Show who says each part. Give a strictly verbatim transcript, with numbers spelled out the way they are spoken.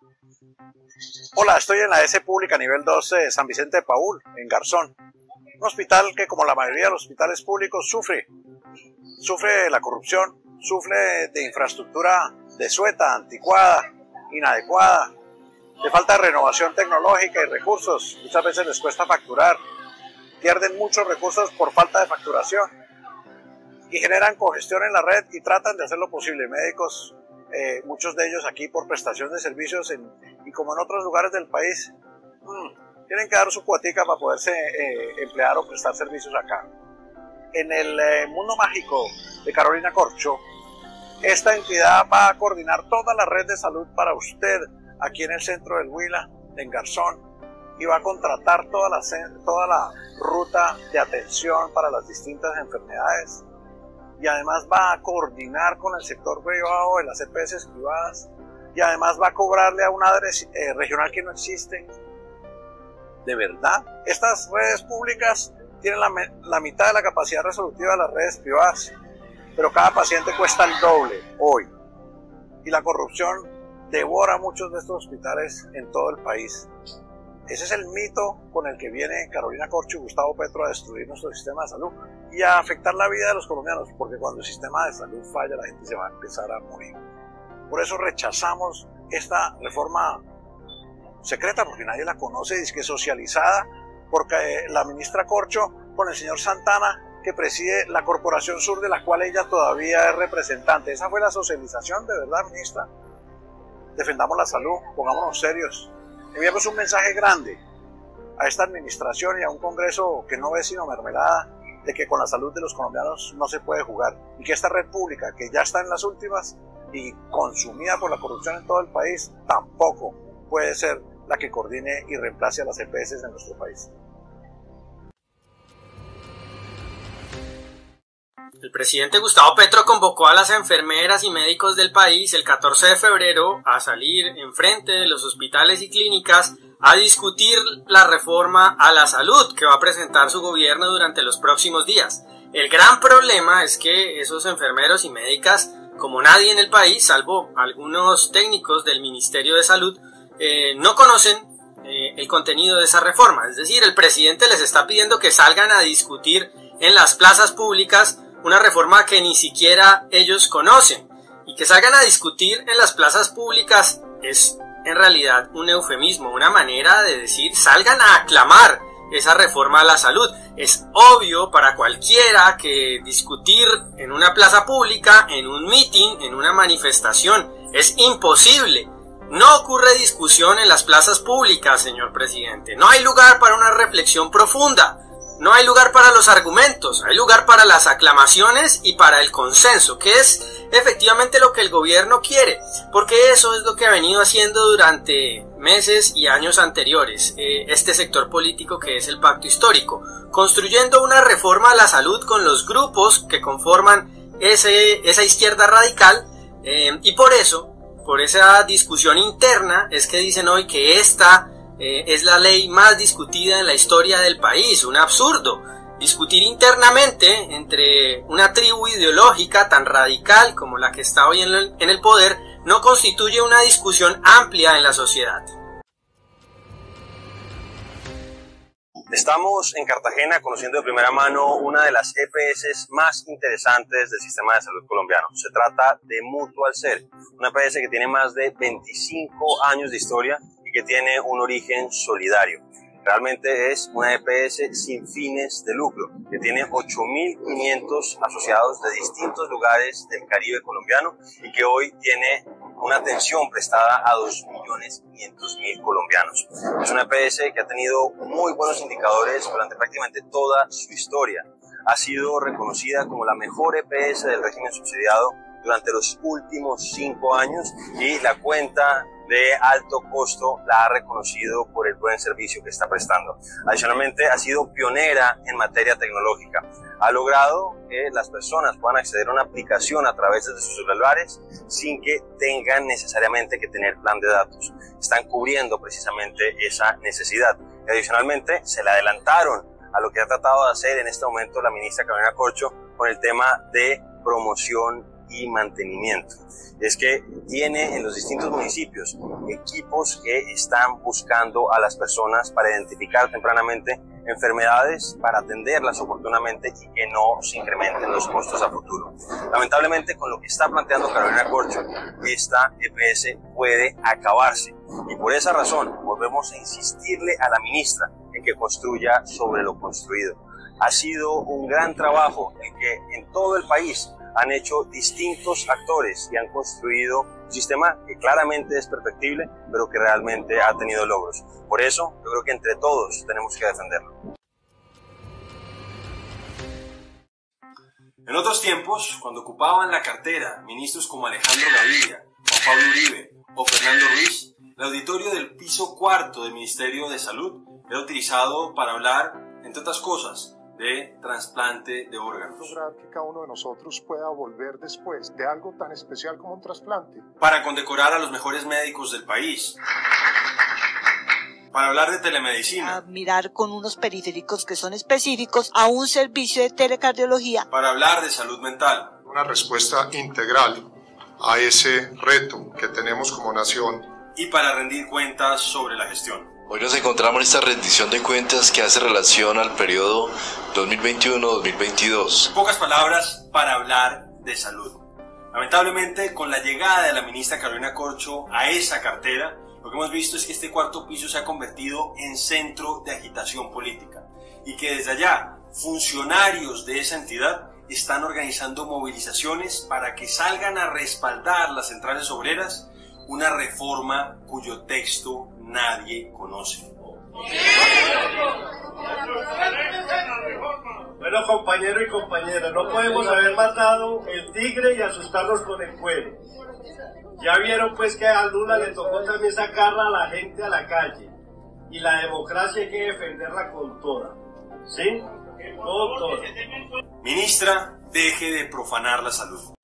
Speaker 1: Hola, estoy en la S Pública nivel dos de San Vicente de Paúl, en Garzón. Un hospital que, como la mayoría de los hospitales públicos, sufre. Sufre de la corrupción, sufre de infraestructura desueta, anticuada, inadecuada, de falta de renovación tecnológica y recursos. Muchas veces les cuesta facturar, pierden muchos recursos por falta de facturación y generan congestión en la red y tratan de hacer lo posible. Médicos, eh, muchos de ellos aquí por prestación de servicios en, y como en otros lugares del país, mmm, tienen que dar su cuotica para poderse eh, emplear o prestar servicios acá. En el eh, mundo mágico de Carolina Corcho, esta entidad va a coordinar toda la red de salud para usted aquí en el centro del Huila, en Garzón, y va a contratar toda la, toda la ruta de atención para las distintas enfermedades, y además va a coordinar con el sector privado de las E P S privadas, y además va a cobrarle a una adres, eh, regional que no existe. ¿De verdad? Estas redes públicas tienen la, la mitad de la capacidad resolutiva de las redes privadas, pero cada paciente cuesta el doble hoy, y la corrupción devora muchos de estos hospitales en todo el país. Ese es el mito con el que viene Carolina Corcho y Gustavo Petro a destruir nuestro sistema de salud y a afectar la vida de los colombianos, porque cuando el sistema de salud falla, la gente se va a empezar a morir. Por eso rechazamos esta reforma secreta, porque nadie la conoce, es que socializada, porque la ministra Corcho con el señor Santana, que preside la Corporación Sur, de la cual ella todavía es representante. Esa fue la socialización, de verdad, ministra. Defendamos la salud, pongámonos serios. Enviamos un mensaje grande a esta administración y a un Congreso que no ve sino mermelada, de que con la salud de los colombianos no se puede jugar, y que esta red pública, que ya está en las últimas y consumida por la corrupción en todo el país, tampoco puede ser la que coordine y reemplace a las E P S en nuestro país.
Speaker 2: El presidente Gustavo Petro convocó a las enfermeras y médicos del país el catorce de febrero a salir enfrente de los hospitales y clínicas a discutir la reforma a la salud que va a presentar su gobierno durante los próximos días. El gran problema es que esos enfermeros y médicas, como nadie en el país, salvo algunos técnicos del Ministerio de Salud, eh, no conocen eh, el contenido de esa reforma. Es decir, el presidente les está pidiendo que salgan a discutir en las plazas públicas una reforma que ni siquiera ellos conocen, y que salgan a discutir en las plazas públicas es en realidad un eufemismo, una manera de decir salgan a aclamar esa reforma a la salud. Es obvio para cualquiera que discutir en una plaza pública, en un meeting, en una manifestación, es imposible. No ocurre discusión en las plazas públicas, señor presidente. No hay lugar para una reflexión profunda. No hay lugar para los argumentos, hay lugar para las aclamaciones y para el consenso, que es efectivamente lo que el gobierno quiere, porque eso es lo que ha venido haciendo durante meses y años anteriores eh, este sector político que es el Pacto Histórico, construyendo una reforma a la salud con los grupos que conforman ese, esa izquierda radical, eh, y por eso, por esa discusión interna, es que dicen hoy que esta Eh, es la ley más discutida en la historia del país. Un absurdo. Discutir internamente entre una tribu ideológica tan radical como la que está hoy en el, en el poder no constituye una discusión amplia en la sociedad.
Speaker 3: Estamos en Cartagena conociendo de primera mano una de las E P S más interesantes del sistema de salud colombiano. Se trata de Mutual Ser, una E P S que tiene más de veinticinco años de historia y que tiene un origen solidario. Realmente es una E P S sin fines de lucro, que tiene ocho mil quinientos asociados de distintos lugares del Caribe colombiano y que hoy tiene una atención prestada a dos millones quinientos mil colombianos. Es una E P S que ha tenido muy buenos indicadores durante prácticamente toda su historia. Ha sido reconocida como la mejor E P S del régimen subsidiado durante los últimos cinco años y la cuenta de alto costo la ha reconocido por el buen servicio que está prestando. Adicionalmente, ha sido pionera en materia tecnológica. Ha logrado que las personas puedan acceder a una aplicación a través de sus celulares sin que tengan necesariamente que tener plan de datos. Están cubriendo precisamente esa necesidad. Y adicionalmente, se le adelantaron a lo que ha tratado de hacer en este momento la ministra Carolina Corcho con el tema de promoción y mantenimiento. Es que tiene en los distintos municipios equipos que están buscando a las personas para identificar tempranamente enfermedades, para atenderlas oportunamente y que no se incrementen los costos a futuro. Lamentablemente, con lo que está planteando Carolina Corcho, esta E P S puede acabarse y por esa razón volvemos a insistirle a la ministra en que construya sobre lo construido. Ha sido un gran trabajo en que en todo el país han hecho distintos actores y han construido un sistema que claramente es perfectible, pero que realmente ha tenido logros. Por eso, yo creo que entre todos tenemos que defenderlo.
Speaker 4: En otros tiempos, cuando ocupaban la cartera ministros como Alejandro Gaviria, Juan Pablo Uribe o Fernando Ruiz, el auditorio del piso cuarto del Ministerio de Salud era utilizado para hablar, entre otras cosas, de trasplante de órganos.
Speaker 5: Lograr que cada uno de nosotros pueda volver después de algo tan especial como un trasplante.
Speaker 4: Para condecorar a los mejores médicos del país. Para hablar de telemedicina.
Speaker 6: A mirar con unos periféricos que son específicos a un servicio de telecardiología.
Speaker 4: Para hablar de salud mental.
Speaker 5: Una respuesta integral a ese reto que tenemos como nación.
Speaker 4: Y para rendir cuentas sobre la gestión.
Speaker 7: Hoy nos encontramos en esta rendición de cuentas que hace relación al periodo dos mil veintiuno a dos mil veintidós.
Speaker 4: En pocas palabras, para hablar de salud. Lamentablemente, con la llegada de la ministra Carolina Corcho a esa cartera, lo que hemos visto es que este cuarto piso se ha convertido en centro de agitación política y que desde allá funcionarios de esa entidad están organizando movilizaciones para que salgan a respaldar las centrales obreras una reforma cuyo texto nadie conoce.
Speaker 8: Bueno, compañeros y compañeras, no podemos haber matado el tigre y asustarnos con el cuero. Ya vieron pues que a Lula le tocó también sacarla a la gente a la calle. Y la democracia hay que defenderla con toda. ¿Sí? Con toda.
Speaker 4: Ministra, deje de profanar la salud.